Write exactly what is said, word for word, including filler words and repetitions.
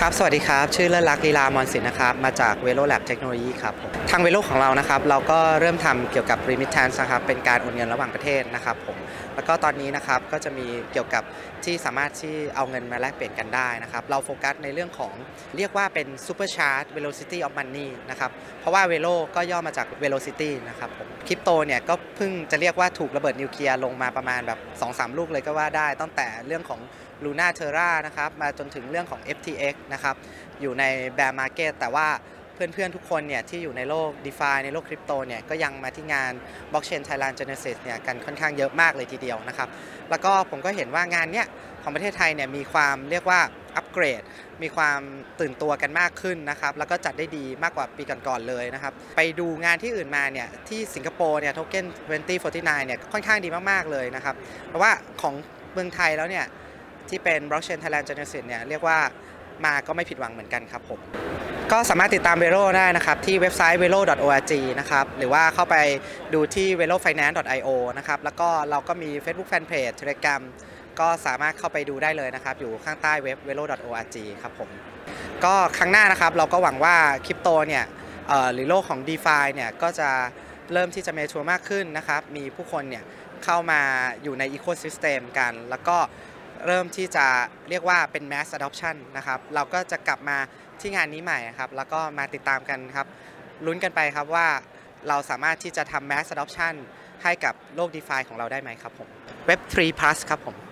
ครับสวัสดีครับชื่อเลิศลักษณ์ลีลามอนศิลป์นะครับมาจาก Velo Lab เทคโนโลยีครับทาง Velo ของเรานะครับเราก็เริ่มทำเกี่ยวกับ Remittance นะครับเป็นการโอนเงินระหว่างประเทศนะครับผมแล้วก็ตอนนี้นะครับก็จะมีเกี่ยวกับที่สามารถที่เอาเงินมาแลกเปลี่ยนกันได้นะครับเราโฟกัสในเรื่องของเรียกว่าเป็น Super Charge Velocity of Money นะครับเพราะว่า Velo ก็ย่อมาจาก Velocity นะครับผมคริปโตเนี่ยก็เพิ่งจะเรียกว่าถูกระเบิดนิวเคลียร์ลงมาประมาณแบบ สองสาม ลูกเลยก็ว่าได้ตั้งแต่เรื่องของ Luna Terra นะครับมาจนถึงเรื่องของ เอฟ ที เอ็กซ์ นะครับอยู่ใน Bear Market แต่ว่าเพื่อนๆทุกคนเนี่ยที่อยู่ในโลก DeFi ในโลกคริปโตเนี่ยก็ยังมาที่งาน Blockchain Thailand Genesis เนี่ยกันค่อนข้างเยอะมากเลยทีเดียวนะครับแล้วก็ผมก็เห็นว่างานเนี้ยของประเทศไทยเนี่ยมีความเรียกว่าอัปเกรดมีความตื่นตัวกันมากขึ้นนะครับแล้วก็จัดได้ดีมากกว่าปีก่อนๆเลยนะครับไปดูงานที่อื่นมาเนี่ยที่สิงคโปร์เนี่ยโทเก้นยี่สิบสี่สิบเก้าเนี่ยค่อนข้างดีมากๆเลยนะครับเพราะว่าของเมืองไทยแล้วเนี่ยที่เป็น Blockchain Thailand Genesis เนี่ยเรียกว่ามาก็ไม่ผิดหวังเหมือนกันครับผมก็สามารถติดตาม Velo ได้นะครับที่เว็บไซต์ เวโล ดอท โอ อาร์ จี นะครับหรือว่าเข้าไปดูที่ เวโล ไฟแนนซ์ ดอท ไอ โอ นะครับแล้วก็เราก็มี Facebook Fanpage Telegram ก็สามารถเข้าไปดูได้เลยนะครับอยู่ข้างใต้เว็บ เวโล ดอท โอ อาร์ จี ครับผมก็ครั้งหน้านะครับเราก็หวังว่าคริปโตเนี่ยหรือโลกของ DeFi เนี่ยก็จะเริ่มที่จะเมชัวร์มากขึ้นนะครับมีผู้คนเนี่ยเข้ามาอยู่ใน Ecosystem กันแล้วก็เริ่มที่จะเรียกว่าเป็น mass adoption นะครับเราก็จะกลับมาที่งานนี้ใหม่ครับแล้วก็มาติดตามกันครับลุ้นกันไปครับว่าเราสามารถที่จะทำ mass adoption ให้กับโลก DeFi ของเราได้ไหมครับผม เว็บ ทรี plus ครับผม